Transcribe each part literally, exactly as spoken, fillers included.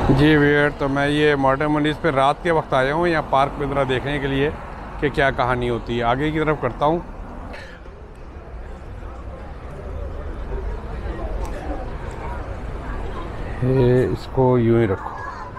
जी भैया, तो मैं ये मॉडर्न मनीष पे रात के वक्त आया हूँ यहाँ पार्क में ज़रा देखने के लिए कि क्या कहानी होती है। आगे की तरफ करता हूँ। ये इसको यूं ही रखो।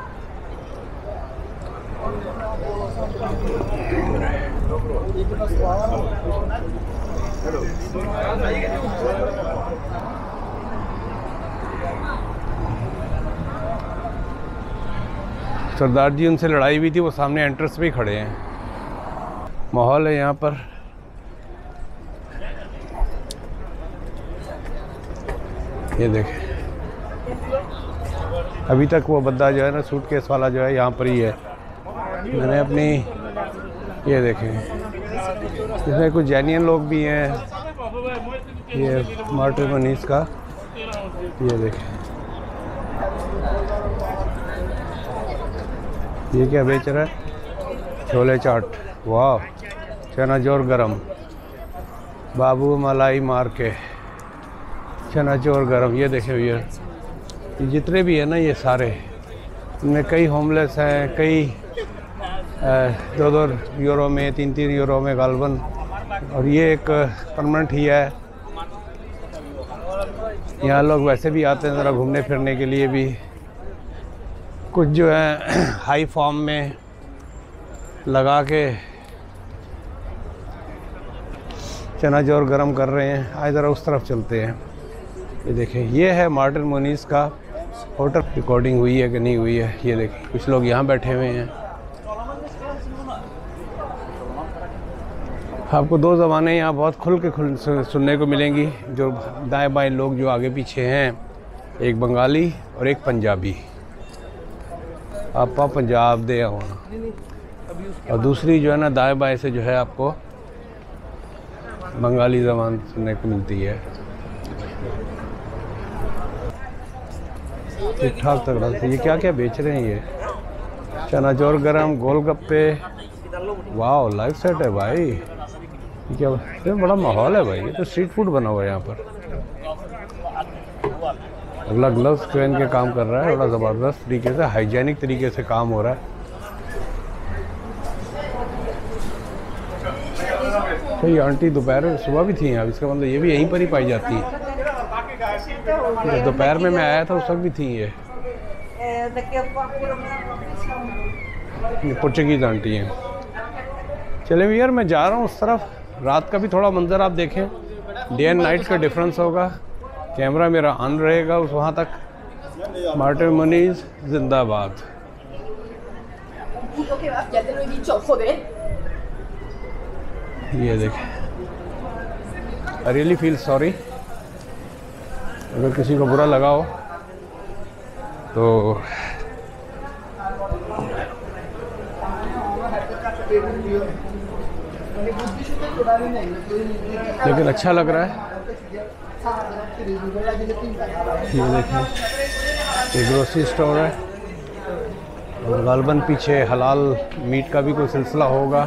सरदार जी उनसे लड़ाई हुई थी, वो सामने एंट्रेंस पे ही खड़े हैं। माहौल है यहाँ पर। ये देखें, अभी तक वो बंदा जो है ना, सूटकेस वाला जो है यहाँ पर ही है। मैंने अपनी ये देखें, इसमें कुछ जैनियन लोग भी हैं। ये मॉडर्न मनीष का ये देखें, ये क्या बेच रहा है? छोले चाट, वाह, चना जोर गरम, बाबू मलाई मार के चना जोर गरम। ये देखे भैया, ये जितने भी है ना, ये सारे, इनमें कई होमलेस हैं, कई दो दो यूरो में, तीन तीन यूरो में गालबन, और ये एक परमानेंट ही है। यहाँ लोग वैसे भी आते हैं ज़रा घूमने फिरने के लिए भी। कुछ जो है हाई फॉर्म में लगा के चना जोर गरम कर रहे हैं। आए ज़रा उस तरफ चलते हैं। ये देखें, ये है मॉडर्न मनीष का होटल। रिकॉर्डिंग हुई है कि नहीं हुई है ये देखें। कुछ लोग यहाँ बैठे हुए हैं। आपको दो ज़बानें यहाँ बहुत खुल के खुल सुनने को मिलेंगी। जो दाएं बाएं लोग जो आगे पीछे हैं, एक बंगाली और एक पंजाबी। आपा पंजाब दे होना, और दूसरी जो है ना, दाएं बाएं से जो है आपको बंगाली ज़बान सुनने को मिलती है। ठीक ठाक तगड़ा। ये क्या क्या बेच रहे हैं? ये चना जोर गरम, गोलगप्पे, वाह, लाइव सेट है भाई। ये क्या, ये बड़ा माहौल है भाई। ये तो स्ट्रीट फूड बना हुआ है यहाँ पर। अगला ग्लव्स पहन के काम कर रहा है, बड़ा ज़बरदस्त तरीके से, हाइजेनिक तरीके से काम हो रहा है। तो ये आंटी दोपहर सुबह भी थी यहाँ, इसका मतलब ये भी यहीं पर ही पाई जाती है। दोपहर में मैं आया था उस वक्त भी थी ये। ये पुर्तगीज़ आंटी हैं। चले भैया, मैं जा रहा हूँ उस तरफ। रात का भी थोड़ा मंजर आप देखें, डे एंड नाइट का डिफरेंस होगा। कैमरा मेरा ऑन रहेगा उस वहाँ तक। मॉडर्न मनीष जिंदाबाद। ये देखें, आई रियली फील सॉरी अगर किसी को बुरा लगा हो तो। लेकिन अच्छा लग रहा है। ये देखें, ये ग्रोसरी स्टोर है, और गालबन पीछे हलाल मीट का भी कोई सिलसिला होगा।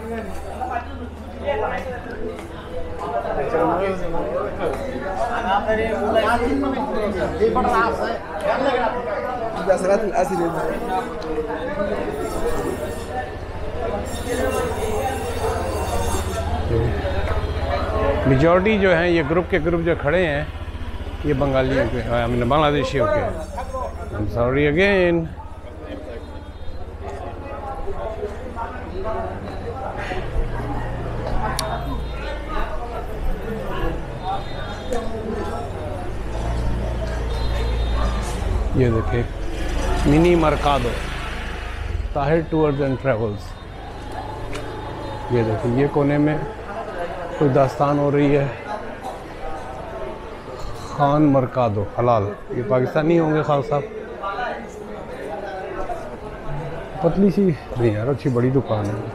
मेजॉरिटी जो हैं, ये ग्रुप के ग्रुप जो खड़े हैं, ये बंगालियों के, आई मीन बांग्लादेशियों के। I am sorry again. ये देखिए, Mini Mercado, Tahir tours and travels. ये देखिए, ये कोने में कोई दास्तान हो रही है। खान मर्कादो हलाल, ये पाकिस्तानी होंगे खान साहब। पतली सी नहीं यार, अच्छी बड़ी दुकान है।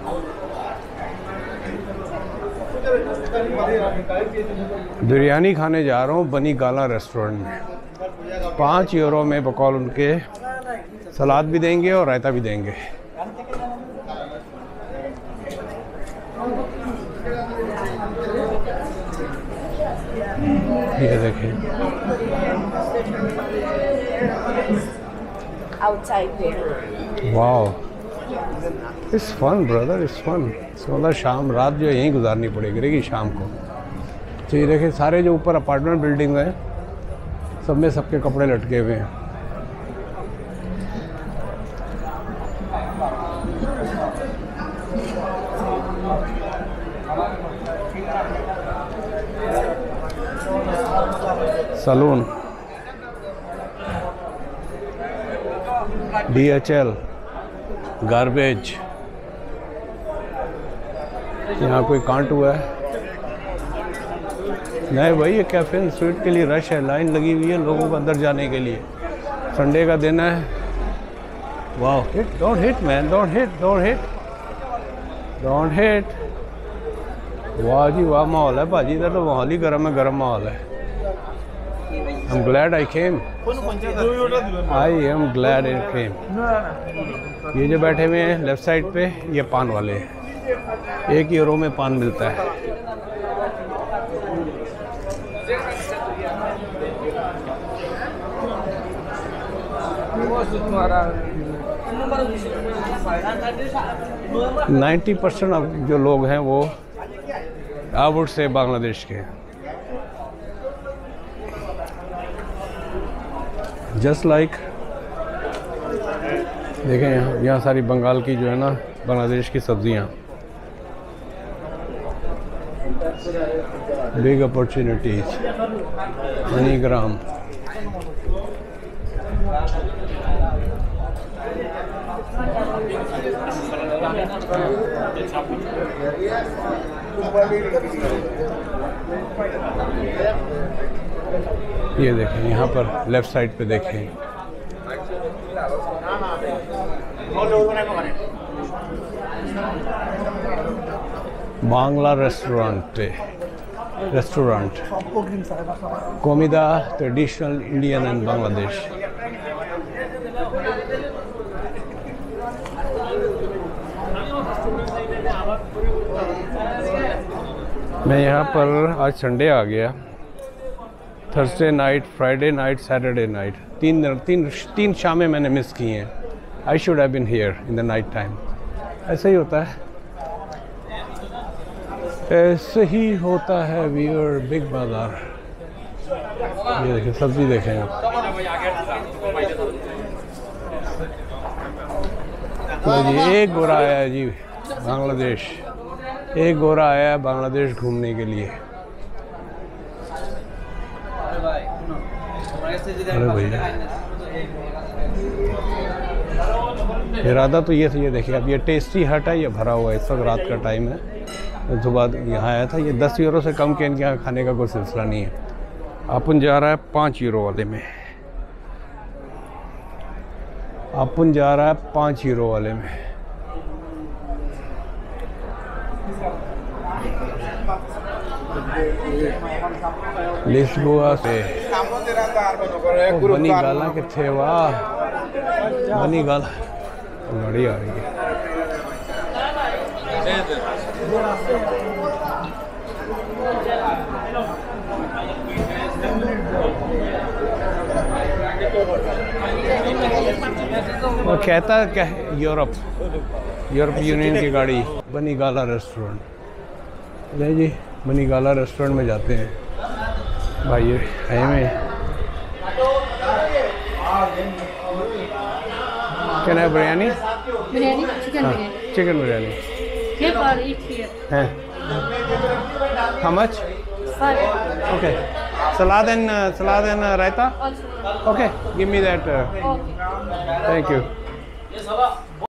बिरयानी खाने जा रहा हूँ बनी गाला रेस्टोरेंट में। पाँच यूरो में बकौल उनके सलाद भी देंगे और रायता भी देंगे। ये देखें, outside there. Wow, it's fun brother, it's fun. मतलब शाम रात जो यहीं गुजारनी पड़ेगी रहेगी शाम को। तो ये देखिए सारे जो ऊपर अपार्टमेंट बिल्डिंग हैं सब में सबके कपड़े लटके हुए हैं। Saloon, D H L, garbage. यहाँ कोई कांट हुआ है नहीं भाई, ये कैफे एंड स्वीट के लिए रश है, लाइन लगी हुई है लोगों को अंदर जाने के लिए। संडे का दिन है। वाह, hit don't hit man, don't hit don't hit don't hit. वाह जी वाह, माहौल है भाजी, इधर तो माहौल ही गर्म है, गर्म माहौल है। I'm glad I came. I am glad I came. ये जो बैठे हुए हैं लेफ्ट साइड पे, ये पान वाले हैं। एक यूरो में पान मिलता है। नाइन्टी परसेंट अब जो लोग हैं वो आउट से बांग्लादेश के हैं। जस्ट लाइक like, देखें यहाँ यहाँ सारी बंगाल की जो है ना बांग्लादेश की सब्जियाँ। Big opportunities, MoneyGram. ये देखें यहाँ पर लेफ्ट साइड पे देखें, Bangla restaurant restaurant Comida traditional Indian and Bangladesh. मैं यहाँ पर आज संडे आ गया, Thursday night, Friday night, Saturday night, तीन तीन तीन शामें मैंने मिस की हैं। I should have been here in the night time. ऐसे ही होता है, ऐसे ही होता है व्यूअर। बिग बाजार, ये देखिए सब्जी देखें आप। तो जी एक गोरा आया है जी बांग्लादेश, एक गोरा आया है बांग्लादेश घूमने के लिए। अरे भैया, इरादा तो ये था, ये देखिए अब ये टेस्टी हट है, ये भरा हुआ है, इस वक्त रात का टाइम है। जो बाद यहाँ आया था, ये दस यूरो से कम के इनके यहाँ खाने का कोई सिलसिला नहीं है। अपन जा रहा है पाँच यूरो वाले में, अपन जा रहा है पाँच यूरो वाले में। लिस्बोआ से बनी गाला के थे, वाह बनी गाला गाड़ी आ रही है। वो कहता क्या है, यूरोप यूरोप यूनियन की गाड़ी। बनी गाला रेस्टोरेंट, ले जी बनी गाला रेस्टोरेंट में जाते हैं भाई। है में क्या है, बिरयानी बिरयानी चिकन बिरयानी चिकन बिरयानी है। How much? Okay, salad and salad and raita. Okay, give me that. Thank you.